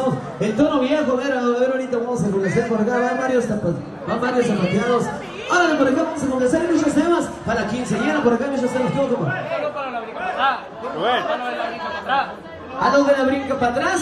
Love. El tono viejo, a ver ahorita vamos a conocer por acá, van varios zapateados. Ahora por acá vamos a comenzar muchos temas para la quinceañera, por acá muchos temas, todo como. Solo para la brinca para atrás. A los de la brinca para atrás.